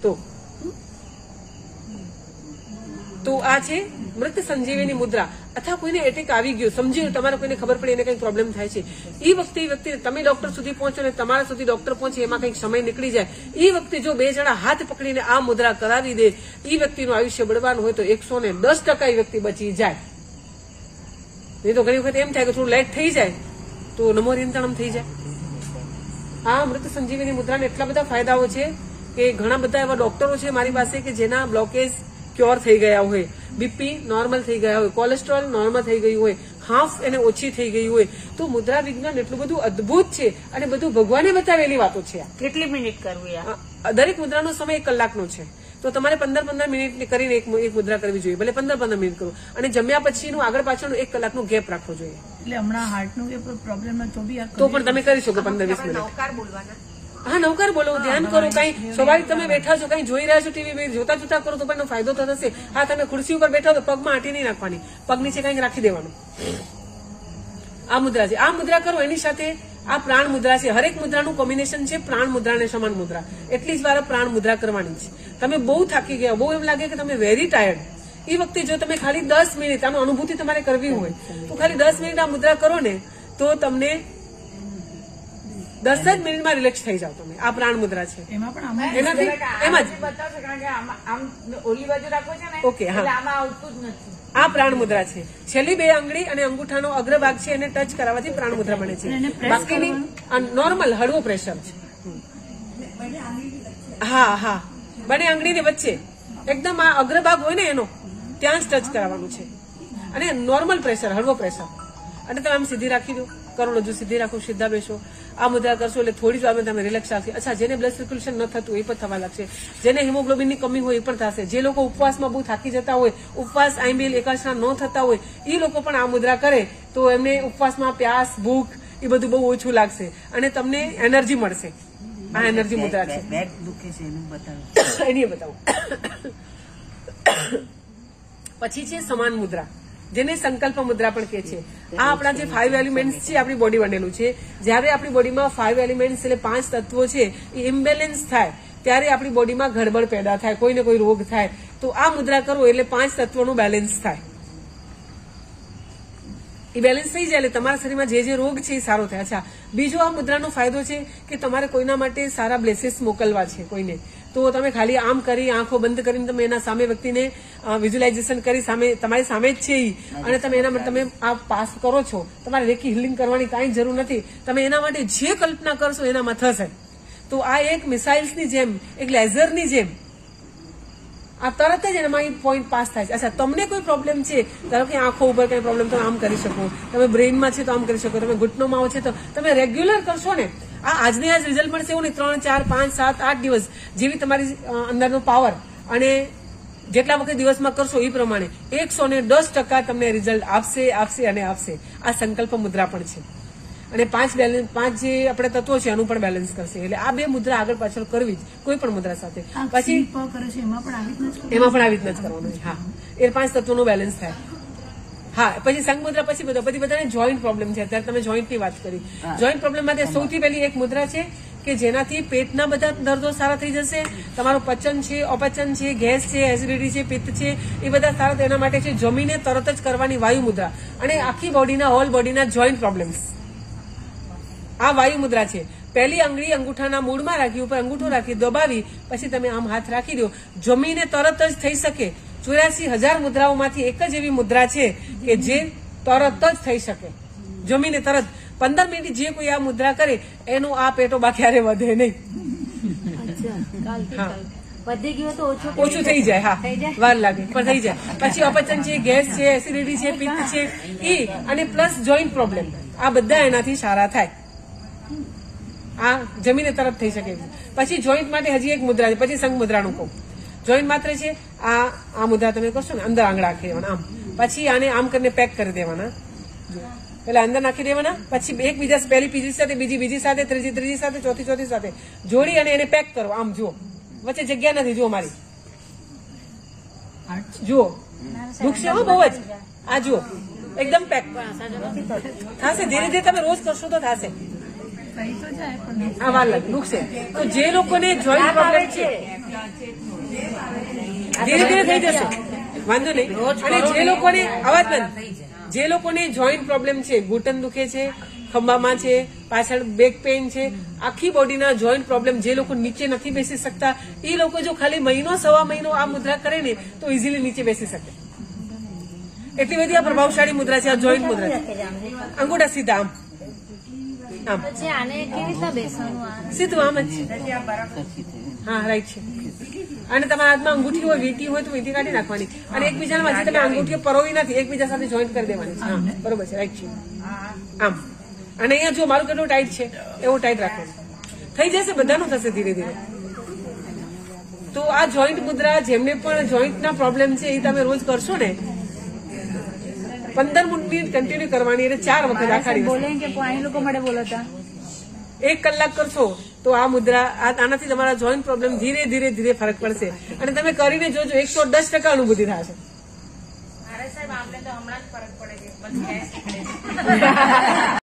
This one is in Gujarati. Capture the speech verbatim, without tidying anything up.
તો તો આ છે મૃત સંજીવની મુદ્રા. અથવા કોઈને એટેક આવી ગયો, સમજી તમારે કોઈને ખબર પડી એને કઈ પ્રોબ્લેમ થાય છે, એ વખતે એ વ્યક્તિ તમે ડોક્ટર સુધી પહોંચો ને તમારા સુધી ડોક્ટર પહોંચે એમાં કઈક સમય નીકળી જાય, એ વખતે જો બે જણા હાથ પકડીને આ મુદ્રા કરાવી દે, એ વ્યક્તિનું આયુષ્ય બળવાનું હોય તો એકસો ને દસ ટકા એ વ્યક્તિ બચી જાય. નહીં તો ઘણી વખત એમ થાય કે થોડું લાઇટ થઈ જાય તો નમો નિયંત્રણમ થઈ જાય. આ મૃત સંજીવની મુદ્રાને એટલા બધા ફાયદાઓ છે કે ઘણા બધા એવા ડોક્ટરો છે મારી પાસે કે જેના બ્લોકેજ ક્યોર થઈ ગયા હોય, બીપી નોર્મલ થઈ ગયા હોય, કોલેસ્ટ્રોલ નોર્મલ થઈ ગયું હોય, હાફ એને ઓછી થઈ ગઈ હોય. તો મુદ્રા વિજ્ઞાન એટલું બધું અદભુત છે અને બધું ભગવાને બતાવેલી વાતો છે. કેટલી મિનિટ કરવી? દરેક મુદ્રાનો સમય એક કલાકનો છે, તો તમારે પંદર પંદર મિનિટ કરીને એક મુદ્રા કરવી જોઈએ. ભલે પંદર પંદર મિનિટ કરો અને જમ્યા પછીનું આગળ પાછળનું એક કલાકનો ગેપ રાખવો જોઈએ. એટલે હમણાં હાર્ટનો પ્રોબ્લેમ તો બી તો પણ તમે કરી શકો પંદર વીસ મિનિટ. હા, નવકાર બોલો, ધ્યાન કરો, કઈ સ્વાભાવિક તમે બેઠા છો, કઈ જોઈ રહ્યા છો ટીવી, જોતા જોતા કરો તો પણ ફાયદો થશે. હા, તમે ખુરશી ઉપર બેઠા તો પગમાં આંટી નહીં નાખવાની, પગ નીચે કઈક રાખી દેવાનું. આ મુદ્રા છે. આ મુદ્રા કરો એની સાથે આ પ્રાણ મુદ્રા છે. હરેક મુદ્રાનું કોમ્બિનેશન છે પ્રાણ મુદ્રા અને સમાન મુદ્રા. એટલી જ વાર પ્રાણ મુદ્રા કરવાની છે. તમે બહુ થાકી ગયા, બહુ એમ લાગે કે તમે વેરી ટાયર્ડ, એ વખતે જો તમે ખાલી દસ મિનિટ આનો અનુભૂતિ તમારે કરવી હોય તો ખાલી દસ મિનિટ આ મુદ્રા કરો ને તો તમને દસ જ મિનિટમાં રિલેક્સ થઈ જાવ તમે. આ પ્રાણ મુદ્રા છે. એનાથી એમ જ ઓકે. હા, આ પ્રાણ મુદ્રા છે. છેલ્લી બે આંગળી અને અંગૂઠાનો અગ્રભાગ છે એને ટચ કરાવવાથી પ્રાણ મુદ્રા બને છે. બાકીની નોર્મલ હળવો પ્રેશર છે. હા હા, બંને આંગળીની વચ્ચે એકદમ આ અગ્રભાગ હોય ને એનો ત્યાં જ ટચ કરાવવાનું છે અને નોર્મલ પ્રેશર, હળવો પ્રેશર. અને તમે આમ સીધી રાખી દો, કરોડરજ્જુ સીધી રાખો, સીધા બેસો. આ મુદ્રા કરશો એટલે થોડી જ વારમાં તમે રિલેક્સ આવશે. અચ્છા, જેને બ્લડ સર્ક્યુલેશન ન થતું એ પણ થવા લાગશે, જેને હિમોગ્લોબિનની કમી હોય એ પણ થશે, જે લોકો ઉપવાસમાં બહુ થાકી જતા હોય, ઉપવાસ આઈબીએલ એકાદશા ન થતા હોય, એ લોકો પણ આ મુદ્રા કરે તો એમને ઉપવાસમાં પ્યાસ, ભૂખ એ બધું બહુ ઓછું લાગશે અને તમને એનર્જી મળશે. આ એનર્જી મુદ્રા છે. એની બતાવો. પછી છે સમાન મુદ્રા, જેને સંકલ્પ મુદ્રા પણ કહે છે. આ આપણા જે ફાઈવ એલિમેન્ટ્સ છે આપણી બોડી બનેલું છે. જયારે આપણી બોડીમાં ફાઈવ એલિમેન્ટ્સ એટલે પાંચ તત્વો છે એ ઇમ્બેલેન્સ થાય ત્યારે આપણી બોડીમાં ગડબડ પેદા થાય, કોઈને કોઈ રોગ થાય. તો આ મુદ્રા કરો એટલે પાંચ તત્વોનું બેલેન્સ થાય. એ બેલેન્સ થઈ જાય એટલે તમારા શરીરમાં જે જે રોગ છે એ સારો થાય. અચ્છા, બીજો આ મુદ્રાનો ફાયદો છે કે તમારે કોઈના માટે સારા બ્લેસીસ મોકલવા છે કોઈને, તો તમે ખાલી આમ કરી આંખો બંધ કરીને તમે એના સામે વ્યક્તિને વિઝ્યુલાઇઝેશન કરી સામે તમારી સામે જ છે અને તમે એના માટે તમે આ પાસ કરો છો. તમારે રેકી હિલિંગ કરવાની કાંઈ જરૂર નથી. તમે એના માટે જે કલ્પના કરશો એનામાં થશે. તો આ એક મિસાઇલ્સની જેમ, એક લેઝરની જેમ આ તરત જ એનામાં પોઈન્ટ પાસ થાય છે. અચ્છા, તમને કોઈ પ્રોબ્લેમ છે, ધારો કે આંખો ઉપર કઈ પ્રોબ્લેમ, તમે આમ કરી શકો, તમે બ્રેઇનમાં છે તો આમ કરી શકો, તમે ઘૂંટણોમાં છે તો તમે રેગ્યુલર કરશો ને આ આજને આજ રિઝલ્ટ મળશે એવું નહીં. ત્રણ ચાર પાંચ સાત આઠ દિવસ જેવી તમારી અંદરનો પાવર અને જેટલા વખત દિવસમાં કરશો એ પ્રમાણે એકસો ને દસ ટકા તમને રિઝલ્ટ આપશે આપશે અને આપશે. આ સંકલ્પ મુદ્રા પણ છે અને પાંચ બેલેન્સ પાંચ જે આપણે તત્વો છે એનું પણ બેલેન્સ કરશે. એટલે આ બે મુદ્રા આગળ પાછળ કરવી જ કોઈ પણ મુદ્રા સાથે. પછી એમાં પણ આવી રીતના જ કરવાનું. હા, એ પાંચ તત્વોનું બેલેન્સ થાય. હા, પછી સંઘ મુદ્રા પછી બધો બધી બધાને જોઈન્ટ પ્રોબ્લેમ છે. અત્યારે તમે જોઈન્ટની વાત કરી. જોઈન્ટ પ્રોબ્લેમ માટે સૌથી પહેલી એક મુદ્રા છે કે જેનાથી પેટના બધા દર્દો સારા થઈ જશે. તમારું પચન છે, અપચન છે, ગેસ છે, એસિડિટી છે, પિત્ત છે, એ બધા સારા તેના માટે છે. જમીને તરત જ કરવાની વાયુ મુદ્રા અને આખી બોડીના હોલ બોડીના જોઈન્ટ પ્રોબ્લેમ્સ. આ વાયુ મુદ્રા છે. પહેલી આંગળી અંગૂઠાના મૂળમાં રાખી, ઉપર અંગૂઠો રાખી દબાવી પછી તમે આમ હાથ રાખી દો. જમીને તરત જ થઈ શકે. ચોર્યાસી હજાર મુદ્રાઓમાંથી એક જ એવી મુદ્રા છે કે જે તરત જ થઈ શકે. જમીને તરત પંદર મિનિટ જે કોઈ આ મુદ્રા કરે એનો આ પેટો ક્યારે વધે નહીં. વધી ગયો તો ઓછું થઈ જાય. હા, વાર લાગે પણ થઈ જાય. પછી અપચન છે, ગેસ છે, એસિડિટી છે, પિત્ત છે એ અને પ્લસ જોઈન્ટ પ્રોબ્લેમ, આ બધા એનાથી સારા થાય. આ જમીને તરત થઈ શકે. પછી જોઈન્ટ માટે હજી એક મુદ્રા છે. પછી સંઘ મુદ્રાનું કહું. જોઈન્ટ માત્ર છે આ આ મુદ્રા તમે કરશો ને અંદર આંગળા નાખી દેવાના આમ, પછી આને આમ કરીને પેક કરી દેવાના. પેલા અંદર નાખી દેવાના, પછી એકબીજા પહેલી બીજી સાથે, બીજી બીજી સાથે, ત્રીજી ત્રીજી સાથે, ચોથી ચોથી સાથે જોડી અને એને પેક કરો. આમ જુઓ, વચ્ચે જગ્યા નથી. જુઓ મારી, જુઓ દુખશે હો બહુ જ. આ જુઓ એકદમ પેક થશે. ધીરે ધીરે તમે રોજ કરશો તો થશે. આ વાર લાગે, દુખશે. તો જે લોકોને જોઈન્ટ પ્રોબ્લેમ છે ધીરે ધીરે થઈ જશે, વાંધો નહીં. અને જે લોકોને અવાજ બંધ, જે લોકોને જોઈન્ટ પ્રોબ્લેમ છે, ઘૂંટણ દુખે છે, ખંભામાં છે, પાછળ બેક પેઇન છે, આખી બોડીના જોઈન્ટ પ્રોબ્લેમ, જે લોકો નીચે નથી બેસી શકતા, એ લોકો જો ખાલી મહિનો સવા મહિનો આ મુદ્રા કરે ને તો ઇઝીલી નીચે બેસી શકે. એટલી બધી આ પ્રભાવશાળી મુદ્રા છે, આ જોઈન્ટ મુદ્રા છે. અંગૂઠા સીધા આમ આમ પછી આને કેવી રીતના બેસવાનું? આ સીધું આમ જ છે. હા રાઈટ છે. અને તમારા હાથમાં અંગૂઠી હોય, વીંટી હોય તો વીંટી કાઢી નાખવાની, અને એકબીજાના વચ્ચે તમે અંગૂઠીઓ પરોવી નથી, એકબીજા સાથે જોઈન્ટ કરી દેવાની છે. હા બરોબર છે, રાઈટ છે. આમ અને અહીંયા જો મારું કેટલું ટાઈટ છે એવું ટાઈટ રાખવાનું. થઈ જશે, બધાનું થશે ધીરે ધીરે. તો આ જોઈન્ટ મુદ્રા જેમને પણ જોઈન્ટના પ્રોબ્લેમ છે એ તમે રોજ કરશો ને, પંદર મિનિટ કન્ટિન્યુ કરવાની, એટલે ચાર વખત આખા દિવસ બોલે કે પાણી લોકો માટે બોલો હતા. એક કલાક કરશો તો આ મુદ્રા આનાથી તમારા જોઈન્ટ પ્રોબ્લેમ ધીરે ધીરે ધીરે ફરક પડશે. અને તમે કરીને જોજો, એકસો દસ ટકા અનુભૂતિ થશે. સાહેબ આમને તો હમણાં જ ફરક પડે છે.